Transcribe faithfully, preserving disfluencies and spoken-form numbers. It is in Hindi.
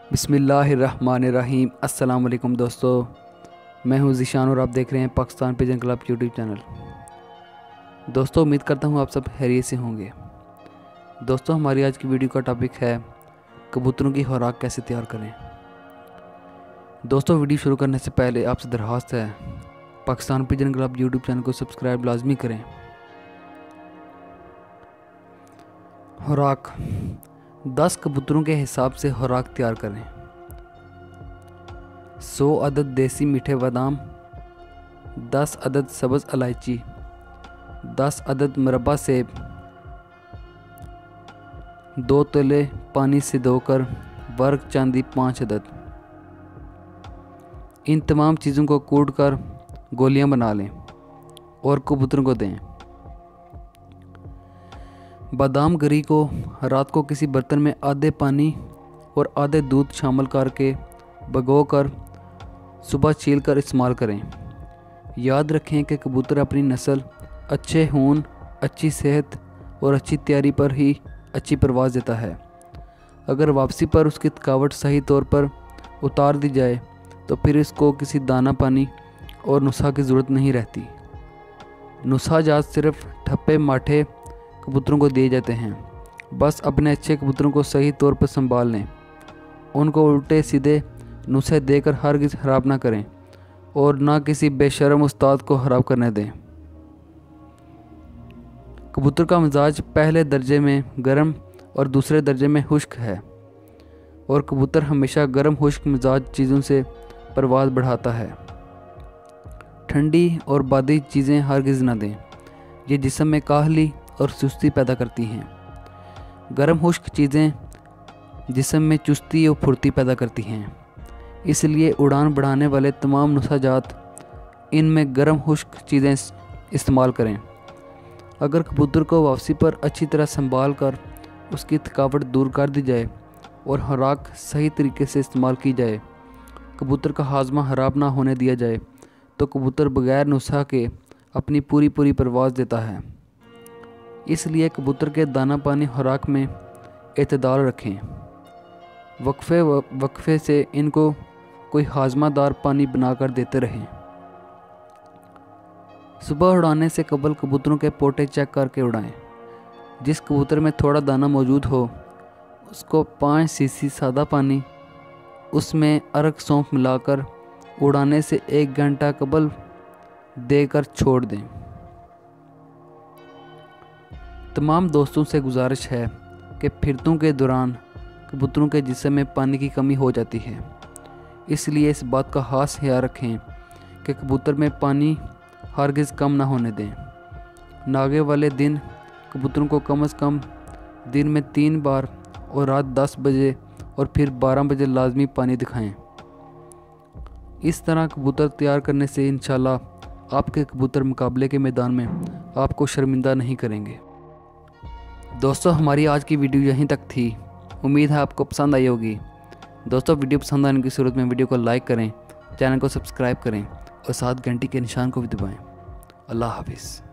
बिस्मिल्लाहिर्रहमानिर्रहीम। अस्सलाम वालेकुम दोस्तों, मैं हूं ज़ीशान और आप देख रहे हैं Pakistan pigeon club YouTube channel. दोस्तों, उम्मीद करता हूं आप सब खैरियत से होंगे। दोस्तों, हमारी आज की वीडियो का टॉपिक है कबूतरों की खुराक कैसे तैयार करें। दोस्तों, वीडियो शुरू करने से पहले आपसे दरख्वास्त है, Pakistan pigeon club YouTube channel को सब्सक्राइब लाजमी करें। खुराक दस कबूतरों के हिसाब से खुराक तैयार करें। सौ अदद देसी मीठे बादाम, दस अदद सब्ज़ इलायची, दस अदद मुरब्बा सेब, दो तले पानी से धोकर वर्क चांदी पाँच अदद। इन तमाम चीज़ों को कूट कर गोलियां बना लें और कबूतरों को दें। बादाम गरी को रात को किसी बर्तन में आधे पानी और आधे दूध शामिल करके भिगोकर सुबह छील कर इस्तेमाल करें। याद रखें कि कबूतर अपनी नस्ल, अच्छे खून, अच्छी सेहत और अच्छी तैयारी पर ही अच्छी परवाज़ देता है। अगर वापसी पर उसकी थकावट सही तौर पर उतार दी जाए तो फिर इसको किसी दाना पानी और नुस्खा की ज़रूरत नहीं रहती। नुस्खा जात सिर्फ ठप्पे माठे कबूतरों को दिए जाते हैं। बस अपने अच्छे कबूतरों को सही तौर पर संभाल लें। उनको उल्टे सीधे नुस्खे देकर हरगिज़ ख़राब ना करें और ना किसी बेशर्म उस्ताद को ख़राब करने दें। कबूतर का मिजाज पहले दर्जे में गर्म और दूसरे दर्जे में खुश्क है और कबूतर हमेशा गर्म खुश्क मिजाज चीज़ों से परवाज़ बढ़ाता है। ठंडी और बादी चीज़ें हरगिज़ ना दें, ये जिस्म में काहली और सुस्ती पैदा करती हैं। गर्म खुश्क चीज़ें जिस्म में चुस्ती और फुर्ती पैदा करती हैं। इसलिए उड़ान बढ़ाने वाले तमाम नुस्खाजात इनमें गर्म खुश्क चीज़ें इस्तेमाल करें। अगर कबूतर को वापसी पर अच्छी तरह संभाल कर उसकी थकावट दूर कर दी जाए और खुराक सही तरीके से इस्तेमाल की जाए, कबूतर का हाजमा ख़राब ना होने दिया जाए, तो कबूतर बग़ैर नुस्खा के अपनी पूरी पूरी परवाज़ देता है। इसलिए कबूतर के दाना पानी खुराक में एतदाल रखें। वक्फे वक्फे से इनको कोई हाजमादार पानी बनाकर देते रहें। सुबह उड़ाने से कबल कबूतरों के पोटे चेक करके उड़ाएं। जिस कबूतर में थोड़ा दाना मौजूद हो उसको पाँच सीसी सादा पानी, उसमें अरक सौंफ मिलाकर उड़ाने से एक घंटा कबल देकर छोड़ दें। तमाम दोस्तों से गुजारिश है कि फिरतों के दौरान कबूतरों के जिस्म में पानी की कमी हो जाती है। इसलिए इस बात का खास ख्याल रखें कि कबूतर में पानी हरगिज़ कम ना होने दें। नागे वाले दिन कबूतरों को कम से कम दिन में तीन बार और रात दस बजे और फिर बारह बजे लाजमी पानी दिखाएं। इस तरह कबूतर तैयार करने से इंशाल्लाह आपके कबूतर मुकाबले के मैदान में आपको शर्मिंदा नहीं करेंगे। दोस्तों, हमारी आज की वीडियो यहीं तक थी। उम्मीद है आपको पसंद आई होगी। दोस्तों, वीडियो पसंद आने की सूरत में वीडियो को लाइक करें, चैनल को सब्सक्राइब करें और साथ घंटी के निशान को भी दबाएं। अल्लाह हाफिज़।